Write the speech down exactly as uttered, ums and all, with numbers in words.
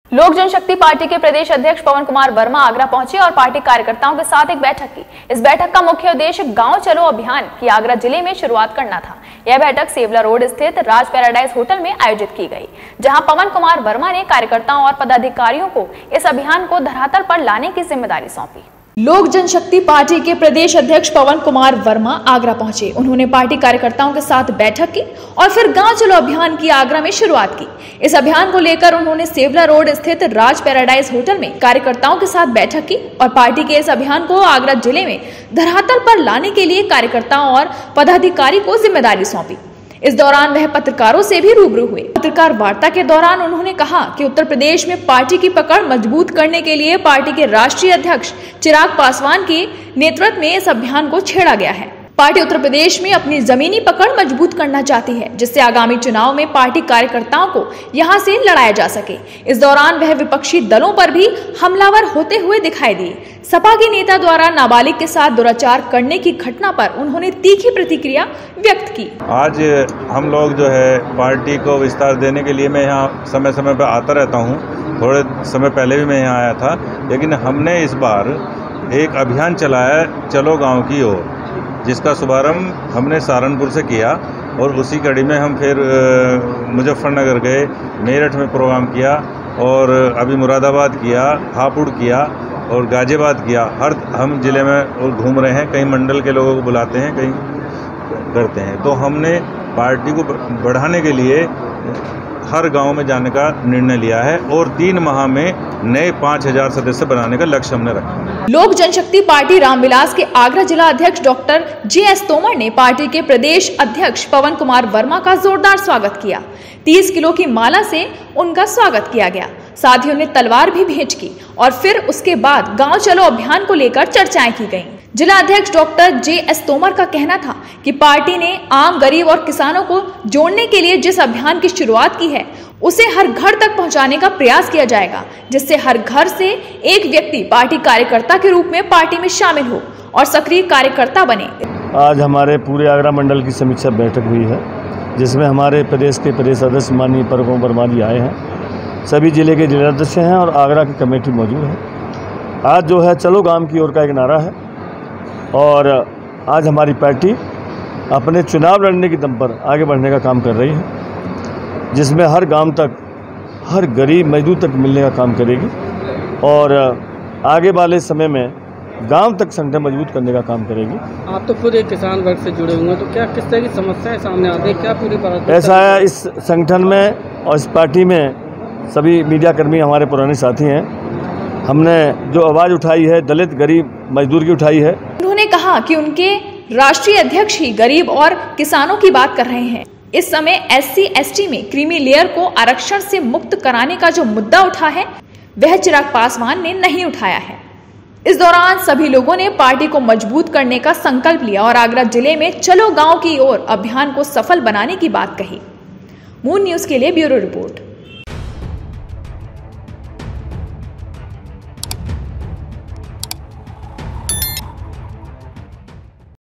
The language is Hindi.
लोक जनशक्ति पार्टी के प्रदेश अध्यक्ष पवन कुमार वर्मा आगरा पहुंचे और पार्टी कार्यकर्ताओं के साथ एक बैठक की। इस बैठक का मुख्य उद्देश्य गांव चलो अभियान की आगरा जिले में शुरुआत करना था। यह बैठक सेवला रोड स्थित राज पैराडाइज होटल में आयोजित की गई, जहां पवन कुमार वर्मा ने कार्यकर्ताओं और पदाधिकारियों को इस अभियान को धरातल पर लाने की जिम्मेदारी सौंपी। लोक जनशक्ति पार्टी के प्रदेश अध्यक्ष पवन कुमार वर्मा आगरा पहुंचे। उन्होंने पार्टी कार्यकर्ताओं के साथ बैठक की और फिर गांव चलो अभियान की आगरा में शुरुआत की। इस अभियान को लेकर उन्होंने सेवला रोड स्थित राज पैराडाइज होटल में कार्यकर्ताओं के साथ बैठक की और पार्टी के इस अभियान को आगरा जिले में धरातल पर लाने के लिए कार्यकर्ताओं और पदाधिकारी को जिम्मेदारी सौंपी। इस दौरान वह पत्रकारों से भी रूबरू हुए। पत्रकार वार्ता के दौरान उन्होंने कहा कि उत्तर प्रदेश में पार्टी की पकड़ मजबूत करने के लिए पार्टी के राष्ट्रीय अध्यक्ष चिराग पासवान के नेतृत्व में इस अभियान को छेड़ा गया है। पार्टी उत्तर प्रदेश में अपनी जमीनी पकड़ मजबूत करना चाहती है, जिससे आगामी चुनाव में पार्टी कार्यकर्ताओं को यहां से लड़ाया जा सके। इस दौरान वह विपक्षी दलों पर भी हमलावर होते हुए दिखाई दिए। सपा के नेता द्वारा नाबालिग के साथ दुराचार करने की घटना पर उन्होंने तीखी प्रतिक्रिया व्यक्त की। आज हम लोग जो है पार्टी को विस्तार देने के लिए मैं यहाँ समय समय पर आता रहता हूँ। थोड़े समय पहले भी मैं यहाँ आया था, लेकिन हमने इस बार एक अभियान चलाया चलो गाँव की ओर, जिसका शुभारंभ हमने सहारनपुर से किया और उसी कड़ी में हम फिर मुजफ्फरनगर गए, मेरठ में प्रोग्राम किया और अभी मुरादाबाद किया, हापुड़ किया और गाजियाबाद किया। हर हम ज़िले में घूम रहे हैं, कई मंडल के लोगों को बुलाते हैं, कहीं करते हैं। तो हमने पार्टी को बढ़ाने के लिए हर गांव में जाने का निर्णय लिया है और तीन माह में नए पाँच हजार सदस्य बनाने का लक्ष्य हमने रखा। लोक जनशक्ति पार्टी रामविलास के आगरा जिला अध्यक्ष डॉक्टर जे एस तोमर ने पार्टी के प्रदेश अध्यक्ष पवन कुमार वर्मा का जोरदार स्वागत किया। तीस किलो की माला से उनका स्वागत किया गया। साथ ही उन्हें तलवार भी भेंट की और फिर उसके बाद गाँव चलो अभियान को लेकर चर्चाएं की गयी। जिला अध्यक्ष डॉक्टर जे एस तोमर का कहना था कि पार्टी ने आम गरीब और किसानों को जोड़ने के लिए जिस अभियान की शुरुआत की है, उसे हर घर तक पहुंचाने का प्रयास किया जाएगा, जिससे हर घर से एक व्यक्ति पार्टी कार्यकर्ता के रूप में पार्टी में शामिल हो और सक्रिय कार्यकर्ता बने। आज हमारे पूरे आगरा मंडल की समीक्षा बैठक हुई है, जिसमें हमारे प्रदेश के प्रदेश अध्यक्ष माननीय पवन कुमार वर्मा जी आए हैं। सभी जिले के जिलाध्यक्ष हैं और आगरा की कमेटी मौजूद है। आज जो है चलो गाँव की ओर का एक नारा है और आज हमारी पार्टी अपने चुनाव लड़ने की दम पर आगे बढ़ने का काम कर रही है, जिसमें हर गांव तक, हर गरीब मजदूर तक मिलने का काम करेगी और आगे वाले समय में गांव तक संगठन मजबूत करने का काम करेगी। आप तो खुद एक किसान वर्ग से जुड़े हुए हैं, तो क्या किस तरह की समस्याएं सामने आती है? क्या पूरी बात ऐसा है इस संगठन में और इस पार्टी में सभी मीडिया कर्मी हमारे पुराने साथी हैं। हमने जो आवाज़ उठाई है दलित गरीब मजदूर की उठाई है। उन्होंने कहा कि उनके राष्ट्रीय अध्यक्ष ही गरीब और किसानों की बात कर रहे हैं। इस समय एससी एसटी में क्रीमी लेयर को आरक्षण से मुक्त कराने का जो मुद्दा उठा है, वह चिराग पासवान ने नहीं उठाया है। इस दौरान सभी लोगों ने पार्टी को मजबूत करने का संकल्प लिया और आगरा जिले में चलो गांव की ओर अभियान को सफल बनाने की बात कही। मून न्यूज के लिए ब्यूरो रिपोर्ट।